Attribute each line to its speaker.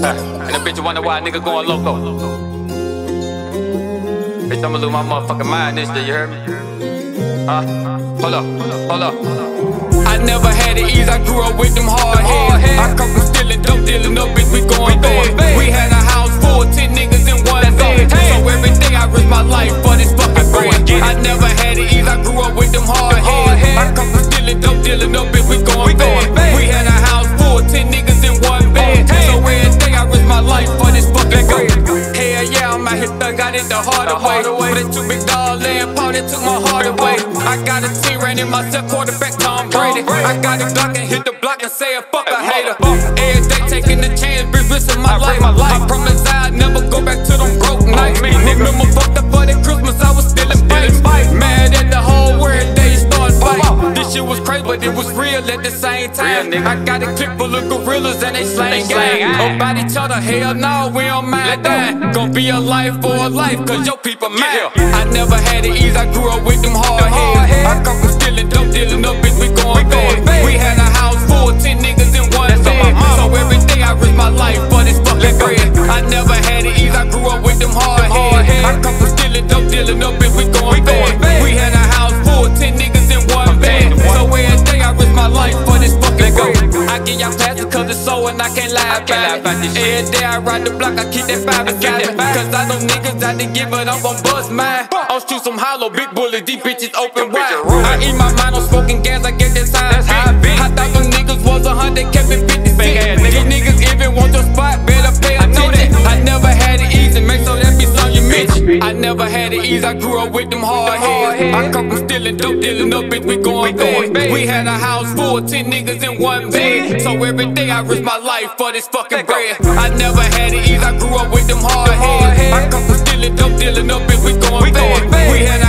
Speaker 1: And the bitch wonder why a nigga going loco. Bitch, I'ma lose my motherfucking mind this day, you heard me? Hold up. I never had it easy, I grew up with them hard heads. I come from stealing, dope dealing, no bitch, we going bad. We had a house full of 10 niggas in one bed. So every day I risk my life for this fucking bread. I never had it easy, I grew up with them hard heads. I come from stealing, dope dealing, no bitch, we going bad. We had a house full of 10 niggas in one bed. So every day I risk my life for this fucking bread. Hell yeah, I'm out here thug, got it the harder way. But that 2 big dog laying paw, that took my heart away. I got a team ran in myself, quarterback Tom Brady. I got a Glock and hit the block and say fuck a hater. Every day taking the chance, bitch, risking my life. I promise I'd never go back to them broke nights. Remember fucked up for that Christmas, I was still in fights. Mad at the whole world, they start fighting. This shit was crazy, but it was real at the same time. I got a clip full of gorillas and they slang gang. About each other, hell no, we don't mind that. Gon' be a life for a life, cause your people mad. I never had it easy, I grew up with them hard heads. I come from stealing, dope dealing, no bitch, we going bad. We had a house full of 10 niggas in one bed. So every day I risk my life for this fucking bread. I never had it easy, I grew up with them hard heads. I come from stealing, dope dealing, no bitch, we going bad. We had a house full of 10 niggas in one bed. So every day I risk my life for this fucking bread. I get y'all past it cause it's so and I can't lie about it. Every day I ride the block, I keep that 5 beside me. Cause I know niggas out to give it up on bust mine. I'll shoot some hollow, big bullets, these bitches open wide. I eat my mind on smoking gas, I get that sign high. I thought them niggas was 100, kept it 56. These niggas even want your spot, better pay attention. I never had it easy, make sure that be song you mention. I never had it easy, I grew up with them hard heads. I come from stealing, dope dealing, no bitch, we going bad. We had a house full of 10 niggas in one bed. So every day I risk my life for this fucking bread. I never had it easy, I grew up with them hard heads. I come from stealing, dope dealing, no bitch, we going bad. We had